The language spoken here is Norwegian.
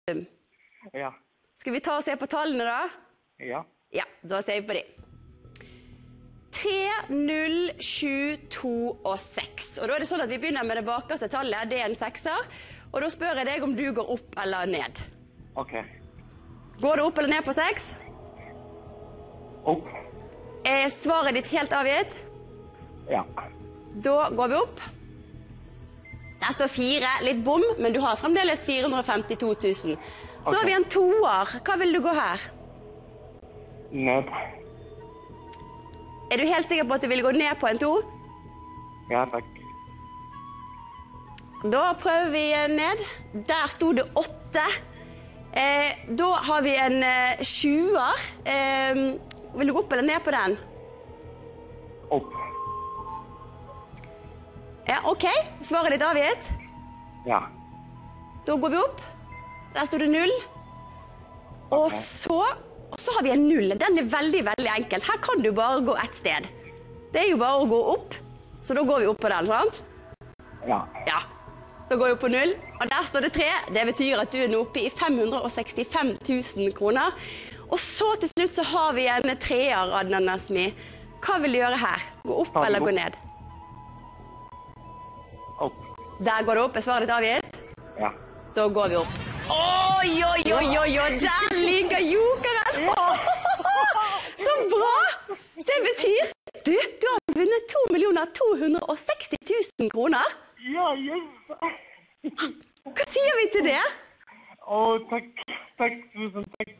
Ja. Skal vi ta og se på tallene da? Ja. Ja, da ser vi på de. 3, 0, 7, 2 og 6. Og da er det sånn at vi begynner med det bakerste tallet, det er en 6-er. Og da spør jeg deg om du går opp eller ned. Ok. Går du opp eller ned på 6? Opp. Er svaret ditt helt avgitt? Ja. Da går vi opp. Der står 4, litt bom, men du har fremdeles 452 000. Så har vi en 2-er. Hva vil du gå her? Ned. Er du helt sikker på at du vil gå ned på en 2? Ja, takk. Da prøver vi ned. Der stod det 8. Da har vi en 7-er. Vil du gå opp eller ned på den? Opp. Ja, ok. Svaret ditt avgitt? Ja. Da går vi opp. Der stod det 0. Og så har vi en 0. Den er veldig, veldig enkel. Her kan du bare gå et sted. Det er jo bare å gå opp. Så da går vi opp på den, sant? Ja. Ja. Da går vi på 0. Og der står det 3. Det betyr at du er nå oppe i 565 000 kroner. Og så til slutt så har vi en 3-er, Adnan Nazmi. Hva vil du gjøre her? Gå opp eller gå ned? Opp. Der går det opp. Er svaret ditt avgitt? Ja. Da går vi opp. Oi, oi, oi, oi, oi. Der ligger jokeren. Så bra! Det betyr du har vunnet 2 260 000 kroner. Ja, yes. Hva sier vi til det? Takk. Takk, tusen takk.